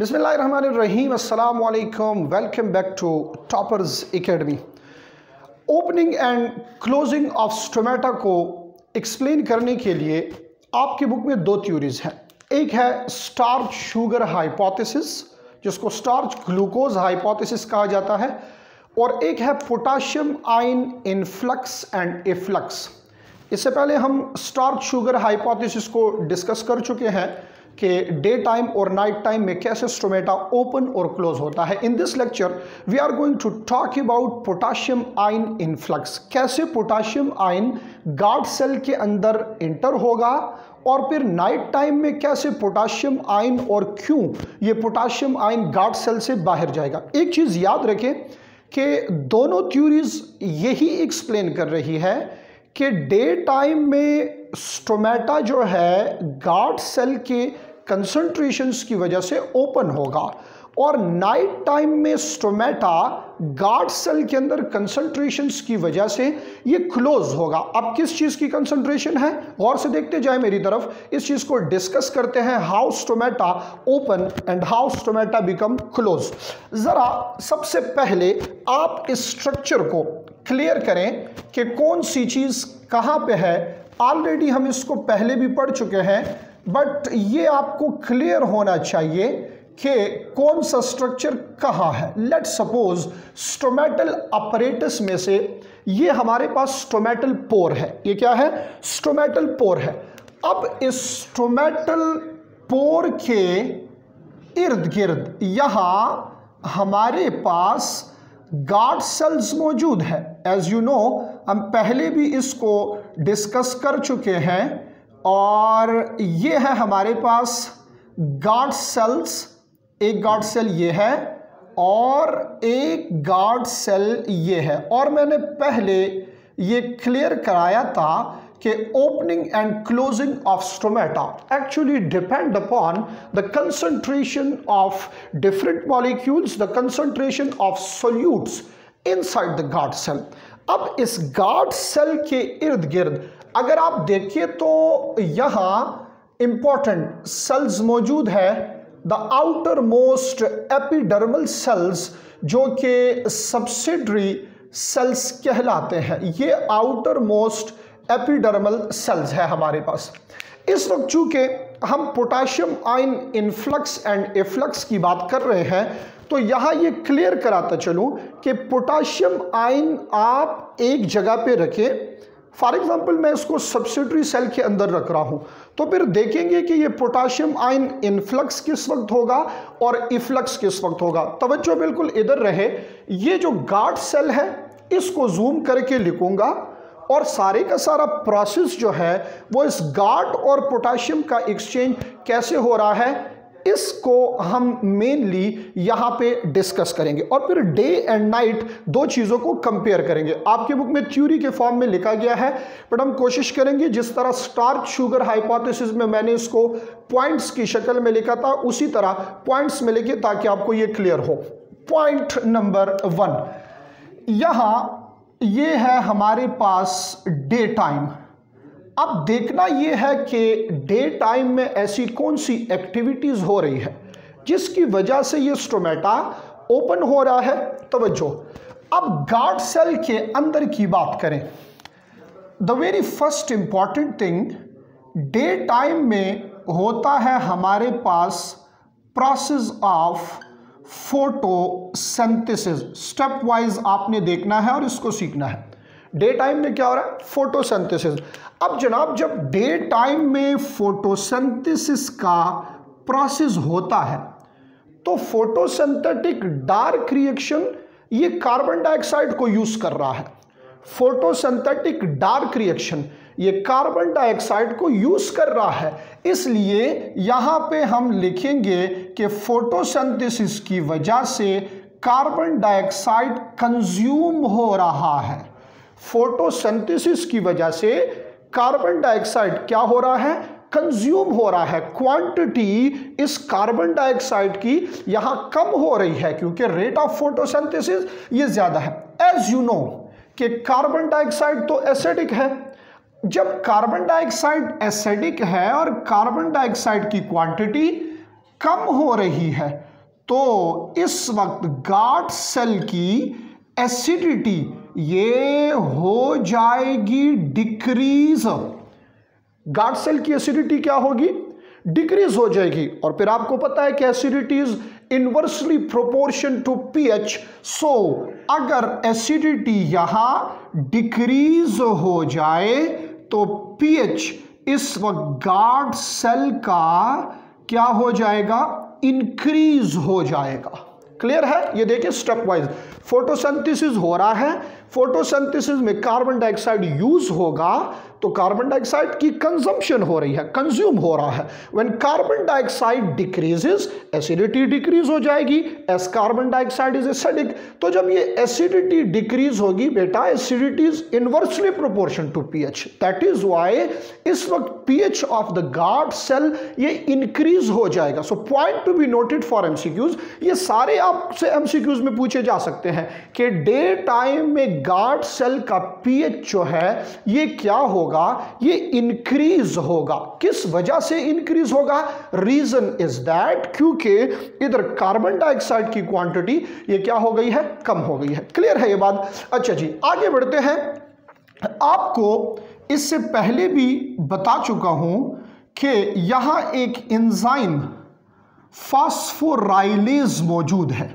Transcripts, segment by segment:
बिस्मिल्लाहिर्रहमानिर्रहीम, अस्सलाम वालेकुम, welcome back to Toppers Academy. Opening and closing of stomata को एक्सप्लेन करने के लिए आपकी बुक में दो थ्योरीज हैं। एक है स्टार्च शुगर हाइपोथेसिस, जिसको स्टार्च ग्लूकोज हाइपोथेसिस कहा जाता है, और एक है potassium ion influx and efflux. इससे पहले हम स्टार्च शुगर हाइपोथेसिस को डिस्कस कर चुके हैं कि डे टाइम और नाइट टाइम में कैसे स्टोमेटा ओपन और क्लोज होता है। In this lecture we are going to talk about potassium ion influx, कैसे पोटाशियम आयन गार्ड सेल के अंदर इंटर होगा और फिर नाइट टाइम में कैसे पोटाशियम आयन और क्यों ये पोटाशियम आयन गार्ड सेल से बाहर जाएगा। एक चीज़ याद रखें कि दोनों थ्योरीज यही एक्सप्लेन कर रही है कि डे टाइम में स्टोमेटा जो है गार्ड सेल के कंसंट्रेशंस की वजह से ओपन होगा और नाइट टाइम में स्टोमेटा गार्ड सेल के अंदर कंसंट्रेशंस की वजह से ये क्लोज होगा। अब किस चीज़ की कंसंट्रेशन है, गौर से देखते जाए मेरी तरफ, इस चीज़ को डिस्कस करते हैं। How stomata open and how stomata become close. ज़रा सबसे पहले आप इस स्ट्रक्चर को क्लियर करें कि कौन सी चीज़ कहाँ पे है। ऑलरेडी हम इसको पहले भी पढ़ चुके हैं, बट ये आपको क्लियर होना चाहिए कि कौन सा स्ट्रक्चर कहाँ है। लेट सपोज स्टोमेटल अपरेटस में से ये हमारे पास स्टोमेटल पोर है। ये क्या है? स्टोमेटल पोर है। अब इस स्टोमेटल पोर के इर्द गिर्द यहाँ हमारे पास गार्ड सेल्स मौजूद है। एज यू नो, हम पहले भी इसको डिस्कस कर चुके हैं और ये है हमारे पास गार्ड सेल्स। एक गार्ड सेल ये है और एक गार्ड सेल ये है, और मैंने पहले ये क्लियर कराया था कि opening and closing of stomata actually depend upon the concentration of different molecules, the concentration of solutes inside the guard cell. अब इस गार्ड सेल के इर्द गिर्द अगर आप देखिए तो यहाँ इंपॉर्टेंट सेल्स मौजूद है, the outermost epidermal cells, जो कि सब्सिडरी सेल्स कहलाते हैं। ये आउटर मोस्ट एपिडर्मल सेल्स है हमारे पास। इस वक्त चूंकि हम potassium ion influx and efflux की बात कर रहे हैं, तो यहाँ ये क्लियर कराता चलूँ कि पोटाशियम आयन आप एक जगह पे रखें। फॉर एग्जांपल मैं इसको सब्सिडरी सेल के अंदर रख रहा हूँ, तो फिर देखेंगे कि ये पोटाशियम आयन इनफ्लक्स किस वक्त होगा और इफ्लक्स किस वक्त होगा। तवज्जो बिल्कुल इधर रहे। ये जो गार्ड सेल है इसको जूम करके लिखूंगा और सारे का सारा प्रोसेस जो है वो इस गार्ड और पोटाशियम का एक्सचेंज कैसे हो रहा है, इसको हम मेनली यहाँ पे डिस्कस करेंगे और फिर डे एंड नाइट दो चीज़ों को कंपेयर करेंगे। आपके बुक में थ्योरी के फॉर्म में लिखा गया है, बट हम कोशिश करेंगे जिस तरह स्टार्च शुगर हाइपोथेसिस में मैंने इसको पॉइंट्स की शक्ल में लिखा था उसी तरह पॉइंट्स में लिखे ताकि आपको ये क्लियर हो। पॉइंट नंबर 1, यहाँ ये है हमारे पास डे टाइम। अब देखना ये है कि डे टाइम में ऐसी कौन सी एक्टिविटीज़ हो रही है जिसकी वजह से ये स्टोमेटा ओपन हो रहा है। तवज्जो, अब गार्ड सेल के अंदर की बात करें, the very first important thing day time में होता है हमारे पास process of photosynthesis. Stepwise आपने देखना है और इसको सीखना है। डे टाइम में क्या हो रहा है? फोटोसिंथेसिस। अब जनाब, जब डे टाइम में फोटोसिंथेसिस का प्रोसेस होता है तो फोटोसिंथेटिक डार्क रिएक्शन ये कार्बन डाइऑक्साइड को यूज कर रहा है। फोटोसिंथेटिक डार्क रिएक्शन ये कार्बन डाइऑक्साइड को यूज कर रहा है, इसलिए यहां पे हम लिखेंगे कि फोटोसिंथेसिस की वजह से कार्बन डाइऑक्साइड कंज्यूम हो रहा है। फोटोसिंथेसिस की वजह से कार्बन डाइऑक्साइड क्या हो रहा है? कंज्यूम हो रहा है। क्वांटिटी इस कार्बन डाइऑक्साइड की यहां कम हो रही है क्योंकि रेट ऑफ फोटोसिंथेसिस ये ज्यादा है। एज यू नो कि कार्बन डाइऑक्साइड तो एसिडिक है। जब कार्बन डाइऑक्साइड एसिडिक है और कार्बन डाइऑक्साइड की क्वांटिटी कम हो रही है तो इस वक्त गार्ड सेल की एसिडिटी ये हो जाएगी डिक्रीज। गार्ड सेल की एसिडिटी क्या होगी? डिक्रीज हो जाएगी। और फिर आपको पता है कि acidity is inversely proportion to pH. So अगर एसिडिटी यहां डिक्रीज हो जाए तो पीएच इस वक्त गार्ड सेल का क्या हो जाएगा? इंक्रीज हो जाएगा। क्लियर है? ये देखिए स्टेप वाइज फोटोसिंथेसिस हो रहा है। फोटोसिंथेसिस में कार्बन डाइऑक्साइड यूज होगा तो कार्बन डाइऑक्साइड की कंजम्पशन हो रही है, कंज्यूम हो रहा है। When carbon dioxide decreases acidity decrease हो जाएगी, as carbon dioxide is acidic. तो जब ये एसिडिटी डिक्रीज होगी बेटा, acidity is inversely proportion to pH. That is why इस वक्त pH of the guard cell ये इंक्रीज हो जाएगा। So point to be noted for MCQs. ये सारे आपसे एमसीक्यूज में पूछे जा सकते हैं कि डे टाइम में गार्ड सेल का पीएच जो है ये क्या होगा? ये इंक्रीज होगा। किस वजह से इंक्रीज होगा? रीजन इज दैट क्योंकि इधर कार्बन डाइऑक्साइड की क्वांटिटी ये क्या हो गई है? कम हो गई है। क्लियर है ये बात? अच्छा जी, आगे बढ़ते हैं। आपको इससे पहले भी बता चुका हूं कि यहां एक एंजाइम फास्फोराइलेज मौजूद है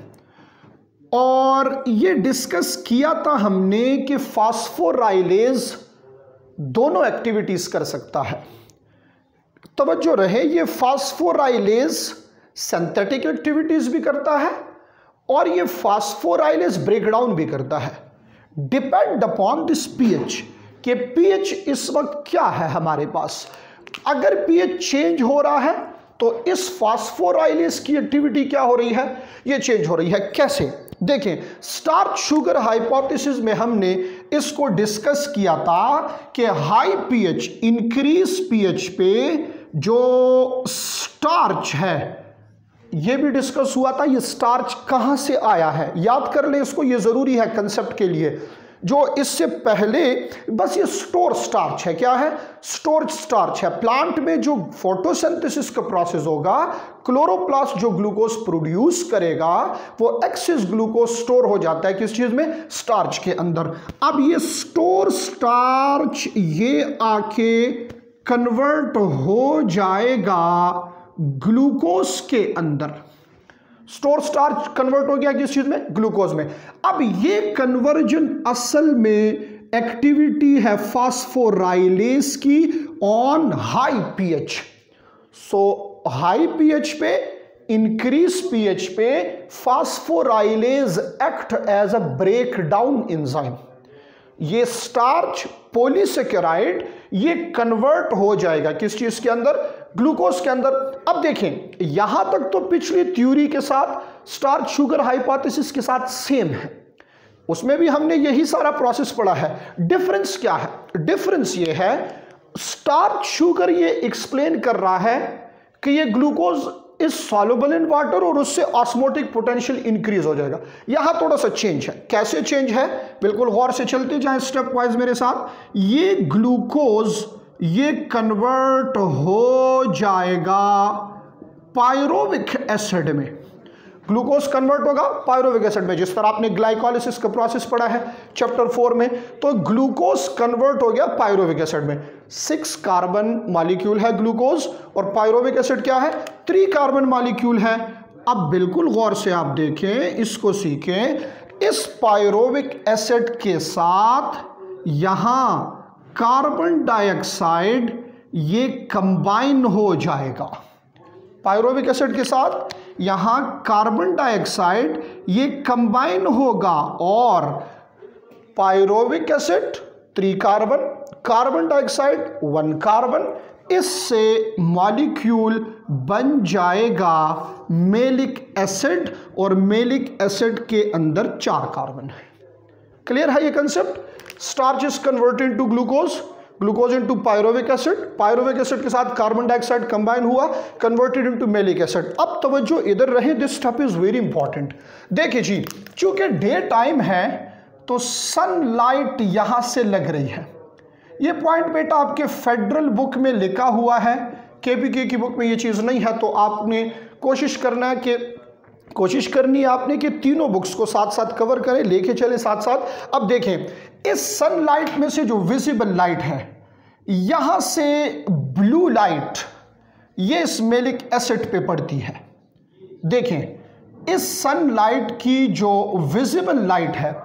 और ये डिस्कस किया था हमने कि फास्फोराइलेज दोनों एक्टिविटीज कर सकता है। तवज्जो रहे, ये फास्फोराइलेज सिंथेटिक एक्टिविटीज भी करता है और ये फास्फोराइलेज ब्रेकडाउन भी करता है। डिपेंड अपॉन दिस पीएच कि पीएच इस वक्त क्या है हमारे पास। अगर पीएच चेंज हो रहा है तो इस फास्फोराइलेज की एक्टिविटी क्या हो रही है? ये चेंज हो रही है। कैसे? देखें, स्टार्च शुगर हाइपोथेसिस में हमने इसको डिस्कस किया था कि हाई पीएच, इंक्रीज पीएच पे जो स्टार्च है ये भी डिस्कस हुआ था। ये स्टार्च कहां से आया है याद कर ले इसको, ये जरूरी है कंसेप्ट के लिए। जो इससे पहले बस ये स्टोर स्टार्च है। क्या है? स्टोर स्टार्च है। प्लांट में जो फोटोसिंथेसिस का प्रोसेस होगा, क्लोरोप्लास्ट जो ग्लूकोज प्रोड्यूस करेगा वो एक्सेस ग्लूकोज स्टोर हो जाता है किस चीज में? स्टार्च के अंदर। अब ये स्टोर स्टार्च ये आके कन्वर्ट हो जाएगा ग्लूकोज के अंदर। स्टोर स्टार्च कन्वर्ट हो गया किस चीज में? ग्लूकोज में। अब ये कन्वर्जन असल में एक्टिविटी है फास्फोराइलेज की on high pH. So high pH पे, इंक्रीज पीएच पे phosphorylase act as a break down enzyme. ये स्टार्च पॉलीसेकेराइड ये कन्वर्ट हो जाएगा किस चीज के अंदर? ग्लूकोज के अंदर। अब देखें, यहां तक तो पिछली थ्योरी के साथ, स्टार्च शुगर हाइपोथेसिस के साथ सेम है, उसमें भी हमने यही सारा प्रोसेस पढ़ा है। डिफरेंस क्या है? डिफरेंस ये है, स्टार्च शुगर ये एक्सप्लेन कर रहा है कि ये glucose is soluble in water और उससे ऑस्मोटिक पोटेंशियल इंक्रीज हो जाएगा। यहां थोड़ा सा चेंज है। कैसे चेंज है? बिल्कुल गौर से चलते जाएं स्टेप वाइज मेरे साथ। ये ग्लूकोज ये कन्वर्ट हो जाएगा पायरोविक एसिड में। ग्लूकोज कन्वर्ट होगा पायरोविक एसिड में, जिस तरह आपने ग्लाइकोलिसिस का प्रोसेस पढ़ा है चैप्टर 4 में। तो ग्लूकोज कन्वर्ट हो गया पायरोविक एसिड में। 6 कार्बन मॉलिक्यूल है ग्लूकोज और पायरोविक एसिड क्या है? 3 कार्बन मॉलिक्यूल है। अब बिल्कुल गौर से आप देखें, इसको सीखें। इस पायरोविक एसिड के साथ यहां कार्बन डाइऑक्साइड ये कंबाइन हो जाएगा। पायरोविक एसिड के साथ यहां कार्बन डाइऑक्साइड ये कंबाइन होगा और pyruvic acid 3 carbon, carbon dioxide 1 carbon, इससे मॉलिक्यूल बन जाएगा मेलिक एसिड और मेलिक एसिड के अंदर 4 कार्बन है। क्लियर है ये concept? Starch is converted to glucose, glucose into pyruvic acid, pyruvic acid के साथ कार्बन डाइऑक्साइड कंबाइन हुआ, कन्वर्टेड इनटू मेलिक एसिड। अब तवज्जो इधर रहे, this step is very important. देखिए जी, चूंकि डे टाइम है तो सनलाइट यहां से लग रही है। ये पॉइंट बेटा आपके फेडरल बुक में लिखा हुआ है, केपीके की बुक में ये चीज नहीं है, तो आपने कोशिश करनी है आपने कि तीनों बुक्स को साथ साथ कवर करें, लेके चले साथ साथ। अब देखें, इस सनलाइट में से जो विजिबल लाइट है, यहां से ब्लू लाइट ये इस मेलिक एसिड पे पड़ती है। देखें, इस सनलाइट की जो विजिबल लाइट है,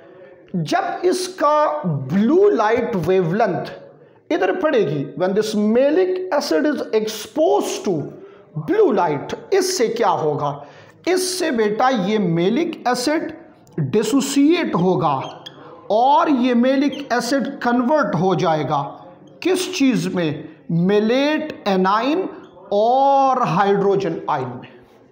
जब इसका ब्लू लाइट वेवलेंथ इधर पड़ेगी, when this malic acid is expose to blue light, इससे क्या होगा? इससे बेटा ये मेलिक एसिड डिसोसिएट होगा और ये मेलिक एसिड कन्वर्ट हो जाएगा किस चीज में? मेलेट एनाइन और हाइड्रोजन आयन में।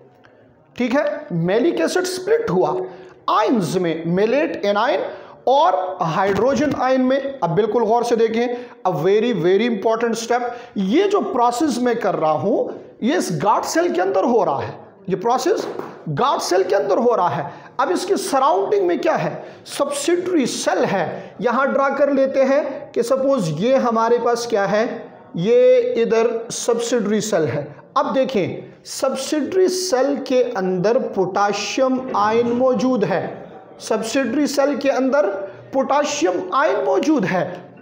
ठीक है, मेलिक एसिड स्प्लिट हुआ आयन्स में, मेलेट एनाइन और हाइड्रोजन आयन में। अब बिल्कुल गौर से देखें, a very very important step. ये जो प्रोसेस मैं कर रहा हूं, ये इस गार्ड सेल के अंदर हो रहा है। ये प्रोसेस गार्ड सेल के अंदर हो रहा है। अब इसके सराउंडिंग में क्या है? सब्सिडरी सेल है। यहां ड्रा कर लेते हैं कि सपोज ये हमारे पास क्या है, ये इधर सब्सिडरी सेल है। अब देखें, सब्सिडरी सेल के अंदर पोटाशियम आयन मौजूद है। सब्सिडरी सेल के अंदर पोटाशियम आयन मौजूद है।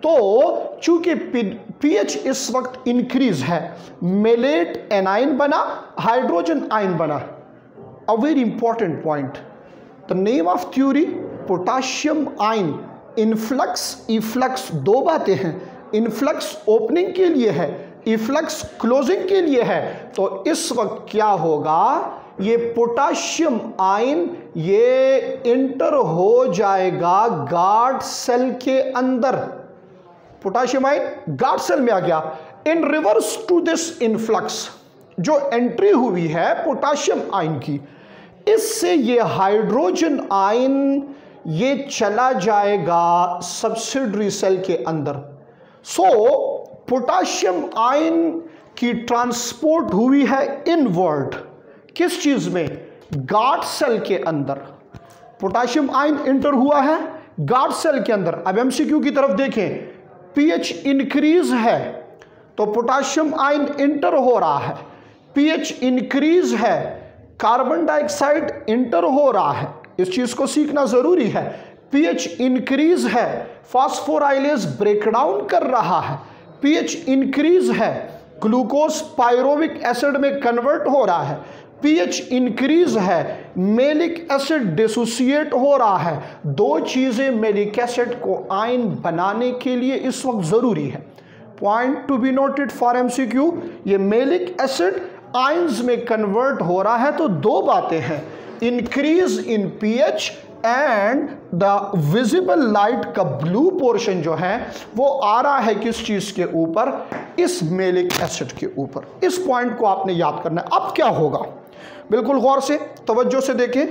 तो चूंकि पीएच इस वक्त इंक्रीज है, मेलेट एनाइन बना, हाइड्रोजन आयन बना। A very important point, the name of theory potassium ion. Influx efflux दो बातें हैं। इनफ्लक्स ओपनिंग के लिए है, इफ्लक्स क्लोजिंग के लिए है। तो इस वक्त क्या होगा, ये पोटाशियम आयन ये इंटर हो जाएगा गार्ड सेल के अंदर। पोटाशियम आयन गार्ड सेल में आ गया। In reverse to this influx, जो एंट्री हुई है पोटाशियम आयन की, इससे ये हाइड्रोजन आयन ये चला जाएगा सब्सिडरी सेल के अंदर। सो पोटाशियम आयन की ट्रांसपोर्ट हुई है इनवर्ड। किस चीज में? गार्ड सेल के अंदर। पोटाशियम आयन इंटर हुआ है गार्ड सेल के अंदर। अब एमसीक्यू की तरफ देखें, पीएच इंक्रीज है तो पोटाशियम आयन इंटर हो रहा है। पीएच इंक्रीज है, कार्बन डाइऑक्साइड इंटर हो रहा है। इस चीज को सीखना जरूरी है। पीएच इंक्रीज है, फास्फोराइलेज ब्रेकडाउन कर रहा है। पीएच इंक्रीज है, ग्लूकोज पायरोविक एसिड में कन्वर्ट हो रहा है। पीएच इंक्रीज है, मेलिक एसिड डिसोसिएट हो रहा है। दो चीजें मेलिक एसिड को आयन बनाने के लिए इस वक्त जरूरी है। Point to be noted for MCQ, ये मेलिक एसिड आयंस में कन्वर्ट हो रहा है। तो दो बातें हैं, increase in pH and the visible light का ब्लू पोर्शन जो है वो आ रहा है किस चीज के ऊपर? इस मेलिक एसिड के ऊपर। इस पॉइंट को आपने याद करना है। अब क्या होगा, बिल्कुल गौर से तवज्जो से देखें।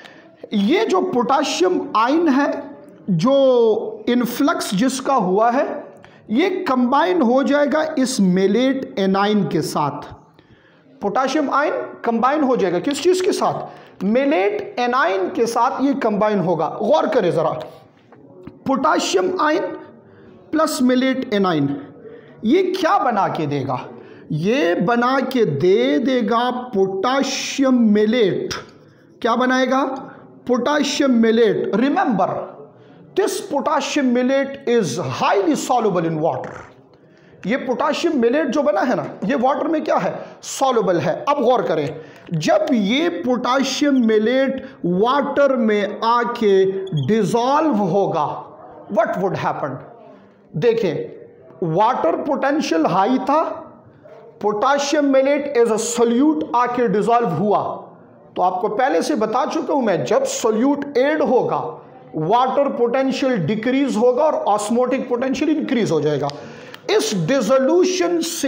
ये जो पोटाशियम आयन है, जो इनफ्लक्स जिसका हुआ है, ये कंबाइन हो जाएगा इस मेलेट एनाइन के साथ। पोटाशियम आयन कंबाइन हो जाएगा किस चीज के साथ? मेलेट एनाइन के साथ ये कंबाइन होगा। गौर करें जरा, potassium ion plus malate anion ये क्या बना के देगा? ये बना के दे देगा पोटाशियम मेलेट। क्या बनाएगा? Potassium malate. Remember, this potassium malate is highly soluble in water. ये पोटाशियम मेलेट जो बना है ना, ये वाटर में क्या है? सॉल्युबल है। अब गौर करें, जब ये पोटाशियम मेलेट वाटर में आके डिसॉल्व होगा, व्हाट वुड हैपन? देखें, वाटर पोटेंशियल हाई था, potassium malate as a solute आके डिसॉल्व हुआ। तो आपको पहले से बता चुका हूं मैं, जब सोल्यूट एड होगा वाटर पोटेंशियल डिक्रीज होगा और ऑस्मोटिक पोटेंशियल इंक्रीज हो जाएगा। इस डिसोल्यूशन से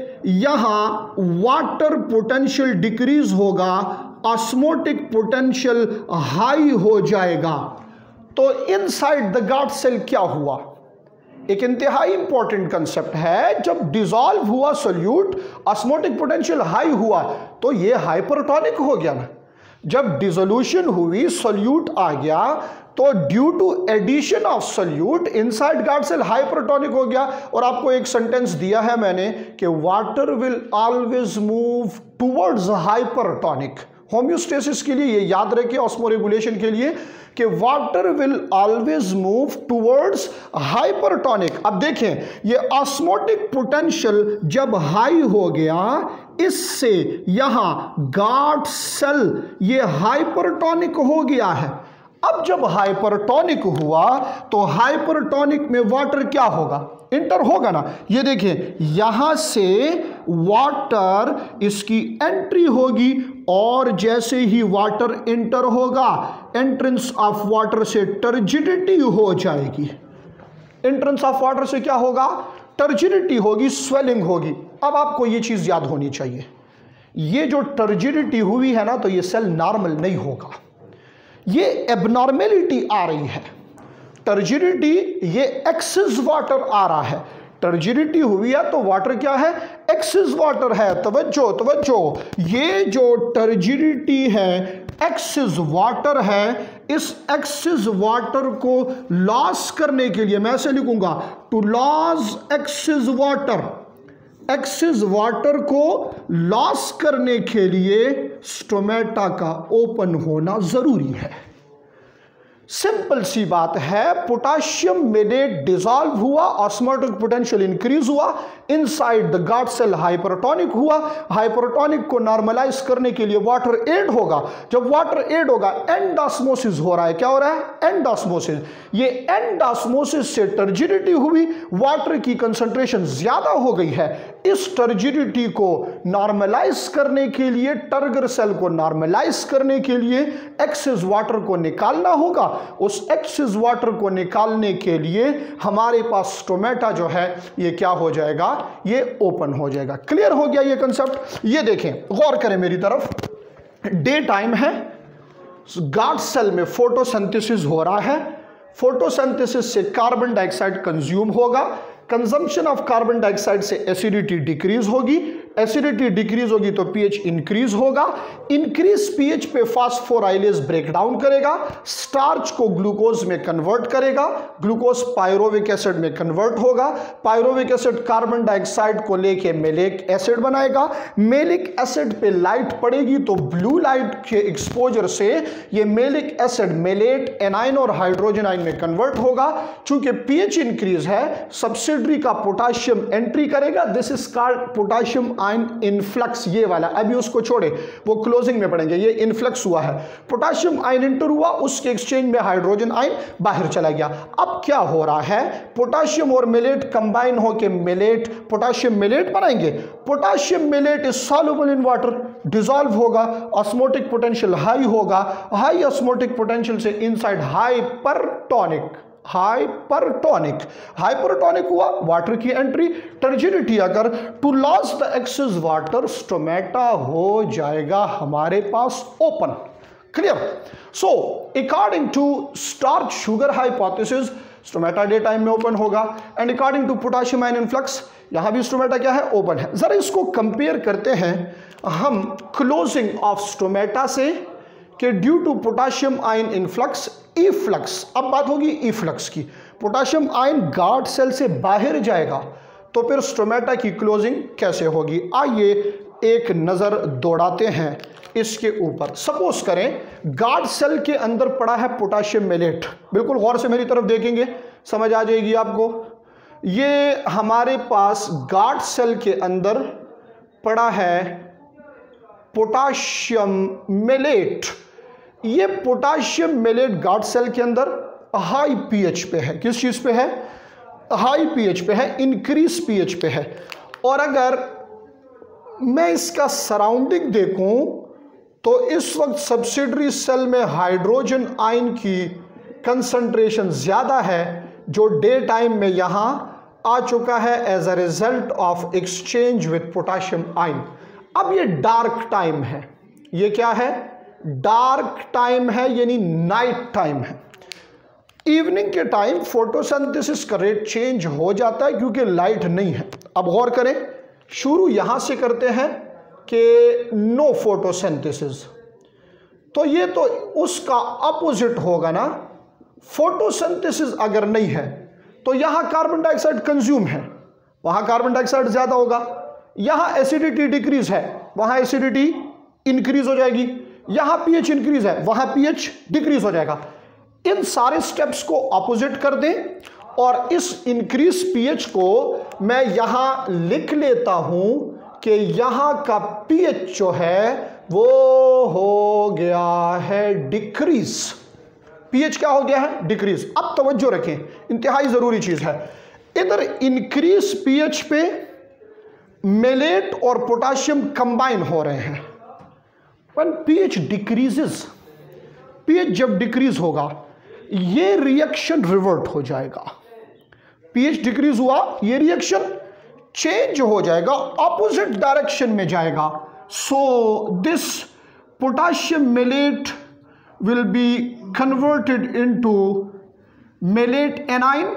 यहां वाटर पोटेंशियल डिक्रीज होगा, ऑस्मोटिक पोटेंशियल हाई हो जाएगा। तो इनसाइड द गार्ड सेल क्या हुआ? एक इंतहाई इंपॉर्टेंट कंसेप्ट है। जब डिसॉल्व हुआ सोल्यूट, ऑस्मोटिक पोटेंशियल हाई हुआ, तो ये हाइपरटोनिक हो गया ना। जब डिसोल्यूशन हुई, सोल्यूट आ गया, तो due to addition of solute inside guard cell hypertonic हो गया। और आपको एक सेंटेंस दिया है मैंने कि water will always move towards hypertonic. Homeostasis के लिए ये याद रखिए, ऑस्मोरेगुलेशन के लिए, कि water will always move towards hypertonic. अब देखें, ये ऑस्मोटिक पोटेंशियल जब हाई हो गया, इससे यहां गार्ड सेल ये हाइपरटोनिक हो गया है। अब जब हाइपरटोनिक हुआ तो हाइपरटोनिक में वाटर क्या होगा, इंटर होगा ना। ये देखिए, यहां से वाटर इसकी एंट्री होगी और जैसे ही वाटर इंटर होगा, एंट्रेंस ऑफ वाटर से टर्जिडिटी हो जाएगी। एंट्रेंस ऑफ वाटर से क्या होगा, टर्जिडिटी होगी, स्वेलिंग होगी। अब आपको ये चीज याद होनी चाहिए, ये जो टर्जिडिटी हुई है ना, तो ये सेल नॉर्मल नहीं होगा, ये एबनॉर्मेलिटी आ रही है। टर्जिडिटी, ये एक्सेस वाटर आ रहा है। टर्जिडिटी हुई है तो वाटर क्या है, एक्सेस वाटर है। तवज्जो तवज्जो, ये जो टर्जिडिटी है, एक्सेस वाटर है। इस एक्सेस वाटर को लॉस करने के लिए मैं ऐसे लिखूंगा, to loss excess water. Excess water को लॉस करने के लिए स्टोमेटा का ओपन होना जरूरी है। सिंपल सी बात है, पोटाशियम मेलेट डिसॉल्व हुआ, ऑस्मोटिक पोटेंशियल इंक्रीज हुआ, inside the guard cell hypertonic हुआ। हाइपरटोनिक को नॉर्मलाइज करने के लिए वाटर ऐड होगा। जब वाटर ऐड होगा, एंडोस्मोसिस हो रहा है। क्या हो रहा है, एंडोस्मोसिस। ये एंडोस्मोसिस से टर्जिडिटी हुई, वाटर की कंसंट्रेशन ज्यादा हो गई है। इस टर्जिडिटी को नॉर्मलाइज करने के लिए, टर्गर सेल को नॉर्मलाइज करने के लिए एक्सेस वाटर को निकालना होगा। उस एक्सेस वाटर को निकालने के लिए हमारे पास स्टोमेटा जो है ये क्या हो जाएगा, ये ओपन हो जाएगा। क्लियर हो गया ये कंसेप्ट। ये देखें, गौर करें मेरी तरफ, डे टाइम है, गार्ड सेल में फोटोसिंथेसिस हो रहा है। फोटोसिंथेसिस से कार्बन डाइऑक्साइड कंज्यूम होगा। कंजम्पशन ऑफ कार्बन डाइऑक्साइड से एसिडिटी डिक्रीज होगी। एसिडिटी डिक्रीज होगी तो पीएच इंक्रीज होगा। इंक्रीज पीएच पे फास्फोराइलेज ब्रेक डाउन करेगा, स्टार्च को ग्लूकोज में कन्वर्ट करेगा, ग्लूकोज पायरोविक एसिड में कन्वर्ट होगा। पायरोविक एसिड कार्बन डाइऑक्साइड को लेके मेलिक एसिड बनाएगा। मेलिक एसिड पे लाइट पड़ेगी तो ब्लू लाइट के एक्सपोजर से ये मेलिक एसिड मेलेट एनाइन और हाइड्रोजन आयन में कन्वर्ट होगा। चूंकि पीएच इंक्रीज है, सब्सिडरी का पोटाशियम एंट्री करेगा। This is called potassium ion influx. ये वाला अभी उसको छोड़े, वो क्लोजिंग में पढ़ेंगे। ये इनफ्लक्स हुआ है, पोटाशियम आयन इंटर हुआ, उसके एक्सचेंज में हाइड्रोजन आयन बाहर चला गया। अब क्या हो रहा है, पोटाशियम और मेलेट कंबाइन होकर मेलेट, पोटाशियम मेलेट बनाएंगे। Potassium malate is soluble in water, dissolve होगा, ऑस्मोटिक पोटेंशियल हाई होगा। हाई ऑस्मोटिक पोटेंशियल से इनसाइड हाइपरटोनिक, हाइपरटोनिक, हाइपरटोनिक हुआ, वाटर की एंट्री, टर्जिडिटी अगर, to loss the excess water, stomata हो जाएगा हमारे पास open. Clear. So according to starch sugar hypothesis, stomata day time में ओपन होगा। And according to potassium ion influx, यहां भी स्टोमेटा क्या है, ओपन है। जरा इसको कंपेयर करते हैं हम क्लोजिंग ऑफ स्टोमेटा से, कि due to potassium ion influx, efflux. अब बात होगी इफ्लक्स की। पोटाशियम आयन गार्ड सेल से बाहर जाएगा तो फिर स्टोमेटा की क्लोजिंग कैसे होगी। आइए एक नजर दौड़ाते हैं इसके ऊपर। सपोज करें गार्ड सेल के अंदर पड़ा है पोटाशियम मेलेट। बिल्कुल गौर से मेरी तरफ देखेंगे, समझ आ जाएगी आपको। ये हमारे पास गार्ड सेल के अंदर पड़ा है पोटाशियम मेलेट। ये पोटाशियम मेलेट गार्ड सेल के अंदर हाई पीएच पे है। किस चीज पे है, हाई पीएच पे है, इंक्रीज पीएच पे है। और अगर मैं इसका सराउंडिंग देखूं तो इस वक्त सब्सिडरी सेल में हाइड्रोजन आयन की कंसंट्रेशन ज्यादा है, जो डे टाइम में यहां आ चुका है as a result of exchange with potassium ion. अब ये डार्क टाइम है, ये क्या है, डार्क टाइम है, यानी नाइट टाइम है। इवनिंग के टाइम फोटोसिंथेसिस का रेट चेंज हो जाता है क्योंकि लाइट नहीं है। अब गौर करें, शुरू यहां से करते हैं कि नो फोटोसिंथेसिस, तो ये तो उसका अपोजिट होगा ना। फोटोसिंथेसिस अगर नहीं है तो यहां कार्बन डाइऑक्साइड कंज्यूम है, वहां कार्बन डाइऑक्साइड ज्यादा होगा। यहां एसिडिटी डिक्रीज है, वहां एसिडिटी इंक्रीज हो जाएगी। यहां पीएच इंक्रीज है, वहां पीएच डिक्रीज हो जाएगा। इन सारे स्टेप्स को ऑपोजिट कर दें और इस इंक्रीज पीएच को मैं यहां लिख लेता हूं कि यहां का पीएच जो है वो हो गया है डिक्रीज। पीएच क्या हो गया है? डिक्रीज। अब तवज्जो रखें, इंतहाई जरूरी चीज है। इधर इंक्रीज पीएच पे मेलेट और पोटाशियम कंबाइन हो रहे हैं। व्हेन पीएच डिक्रीजेस, पीएच जब डिक्रीज होगा ये रिएक्शन रिवर्ट हो जाएगा। पीएच डिक्रीज हुआ, ये रिएक्शन चेंज हो जाएगा, ऑपोजिट डायरेक्शन में जाएगा। So this potassium malate will be converted into malate anion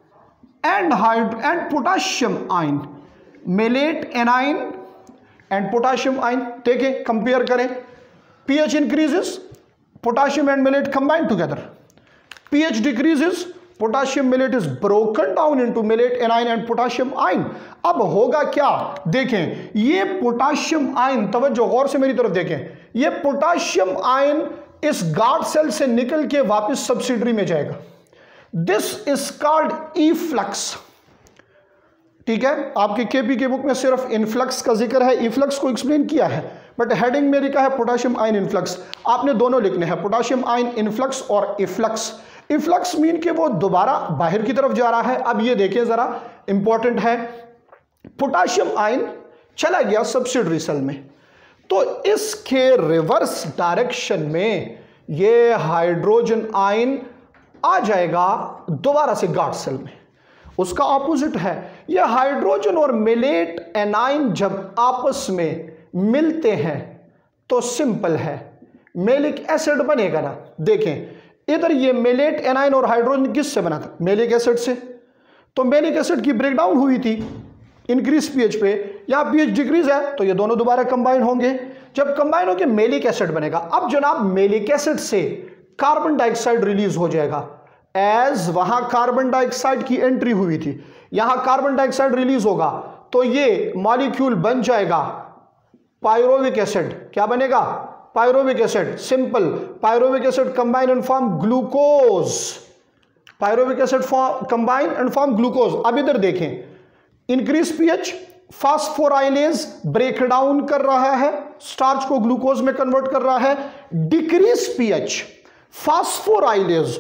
and potassium ion. Malate anion and potassium ion, देखें कंपेयर करें। PH increases, potassium and malate combine together. pH decreases, potassium malate is broken down into malate anion and potassium ion। अब होगा क्या? देखें, ये potassium ion, तवज्जो गौर से मेरी तरफ देखें, ये पोटाशियम आयन इस गार्ड सेल से निकल के वापस सब्सिडरी में जाएगा। This is called efflux. ठीक है, आपके केपी के बुक में सिर्फ इनफ्लक्स का जिक्र है, इफ्लक्स को एक्सप्लेन किया है, बट हेडिंग में लिखा है पोटाशियम आयन इनफ्लक्स। आपने दोनों लिखने हैं, पोटाशियम आयन इनफ्लक्स और इफ्लक्स। इफ्लक्स मीन कि वो दोबारा बाहर की तरफ जा रहा है। अब ये देखें जरा, इंपॉर्टेंट है, पोटाशियम आयन चला गया सब्सिडरी सेल में, तो इसके रिवर्स डायरेक्शन में ये हाइड्रोजन आयन आ जाएगा दोबारा से गार्ड सेल में। उसका ऑपोजिट है, ये हाइड्रोजन और मेलेट एनाइन जब आपस में मिलते हैं तो सिंपल है, मेलिक एसिड बनेगा ना। देखें इधर ये मेलेट एनाइन और हाइड्रोजन किससे बना था? मेलिक एसिड से। तो मेलिक एसिड की ब्रेकडाउन हुई थी इंक्रीज पीएच पे, यहां पीएच डिक्रीज है तो ये दोनों दोबारा कंबाइन होंगे। जब कंबाइन होंगे मेलिक एसिड बनेगा। अब जनाब मेलिक एसिड से कार्बन डाइऑक्साइड रिलीज हो जाएगा, एज वहां कार्बन डाइऑक्साइड की एंट्री हुई थी, यहां कार्बन डाइऑक्साइड रिलीज होगा तो ये मॉलिक्यूल बन जाएगा पायरोविक एसिड। क्या बनेगा? Pyruvic acid. Simple, pyruvic acid combine and form glucose. Pyruvic acid combine and form glucose. अब इधर देखें, increase pH, phosphorylase break down कर रहा है, स्टार्च को ग्लूकोज में कन्वर्ट कर रहा है। डिक्रीज पीएच, फास्फोराइलेज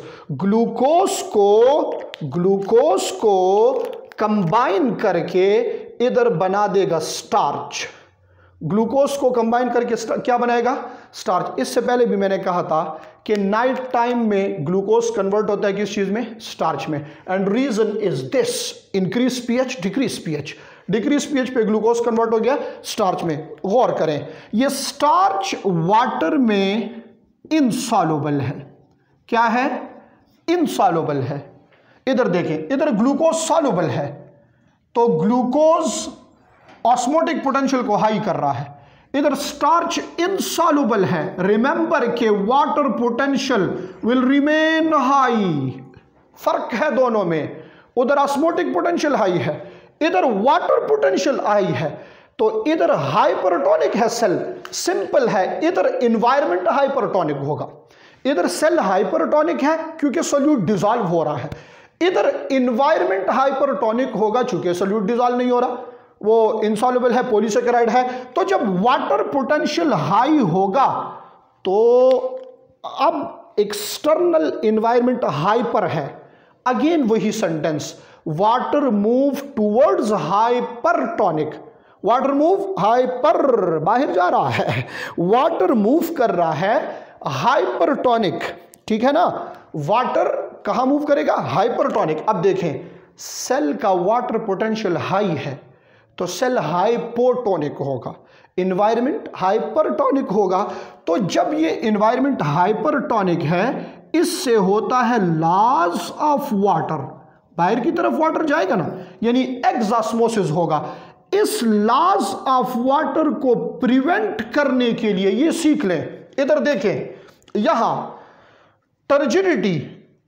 ग्लूकोज को कंबाइन करके इधर बना देगा स्टार्च। ग्लूकोज को कंबाइन करके क्या बनाएगा? स्टार्च। इससे पहले भी मैंने कहा था कि नाइट टाइम में ग्लूकोज कन्वर्ट होता है किस चीज में? स्टार्च में। And reason is this, increase pH, decrease pH. Decrease pH पे ग्लूकोज कन्वर्ट हो गया स्टार्च में। गौर करें, ये स्टार्च वाटर में इनसॉल्युबल है। क्या है? इनसॉल्युबल है। इधर देखें, इधर ग्लूकोज सॉल्युबल है, तो ग्लूकोज ऑस्मोटिक पोटेंशियल को हाई कर रहा है। इधर स्टार्च इनसॉल्युबल है। रिमेंबर के water potential will remain high. फर्क है दोनों में, उधर ऑस्मोटिक पोटेंशियल हाई है, इधर वाटर पोटेंशियल हाई है। तो इधर हाइपरटोनिक है सेल, सिंपल है। इधर एनवायरमेंट हाइपरटोनिक होगा। इधर सेल हाइपरटोनिक है क्योंकि सोल्यूट डिसॉल्व हो रहा है, इधर एनवायरमेंट हाइपरटोनिक होगा चूंकि सोल्यूट डिसॉल्व नहीं हो रहा, वो इनसॉल्युबल है, पॉलीसेकेराइड है। तो जब वाटर पोटेंशियल हाई होगा तो अब एक्सटर्नल एनवायरमेंट हाइपर है। अगेन वही sentence, water move towards hypertonic. Water move hyper, बाहर जा रहा है, वाटर मूव कर रहा है हाइपरटोनिक। ठीक है ना, वाटर कहां मूव करेगा? हाइपरटोनिक। अब देखें, सेल का वाटर पोटेंशियल हाई है तो सेल हाइपोटोनिक होगा, एनवायरमेंट हाइपरटोनिक होगा। तो जब ये एनवायरमेंट हाइपरटोनिक है, इससे होता है लॉस ऑफ वाटर, बाहर की तरफ वाटर जाएगा ना, यानी एक्सॉस्मोसिस होगा। इस लॉस ऑफ वाटर को प्रिवेंट करने के लिए, ये सीख लें, इधर देखें, यहां टर्जिडिटी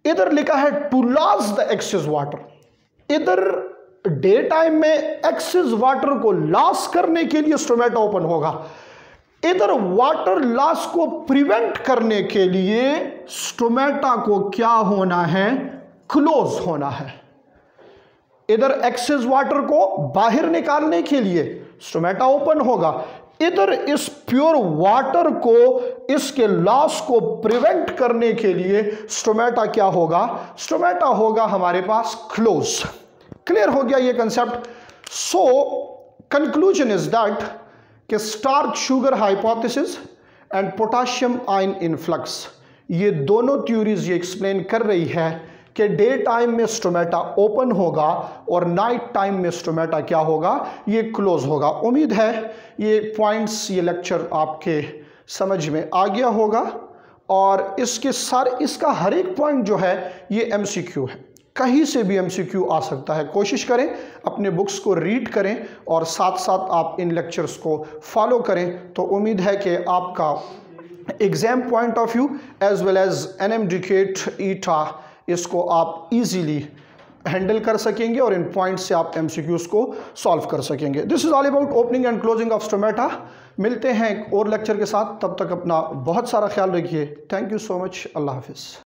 इधर लिखा है to loss the excess water. इधर डे टाइम में एक्सेस वाटर को लॉस करने के लिए स्टोमेटा ओपन होगा, इधर वाटर लॉस को प्रिवेंट करने के लिए स्टोमेटा को क्या होना है, क्लोज होना है। इधर एक्सेस वाटर को बाहर निकालने के लिए स्टोमेटा ओपन होगा, इधर इस प्योर वाटर को, इसके लॉस को प्रिवेंट करने के लिए स्टोमेटा क्या होगा, स्टोमेटा होगा हमारे पास क्लोज। क्लियर हो गया ये concept. So conclusion is that कि starch sugar hypothesis and potassium ion influx, ये दोनों थ्योरीज ये एक्सप्लेन कर रही है कि डे टाइम में स्टोमेटा ओपन होगा और नाइट टाइम में स्टोमेटा क्या होगा, ये क्लोज होगा। उम्मीद है ये पॉइंट्स, ये लेक्चर आपके समझ में आ गया होगा और इसका हर एक पॉइंट जो है ये एमसीक्यू है, कहीं से भी एमसीक्यू आ सकता है। कोशिश करें अपने बुक्स को रीड करें और साथ साथ आप इन लेक्चर्स को फॉलो करें, तो उम्मीद है कि आपका exam point of view as well as NMDCAT ईटा इसको आप इजीली हैंडल कर सकेंगे और इन पॉइंट्स से आप एमसीक्यूज को सॉल्व कर सकेंगे। This is all about opening and closing of stomata. मिलते हैं एक और लेक्चर के साथ, तब तक अपना बहुत सारा ख्याल रखिए। Thank you so much. अल्लाह हाफिज़।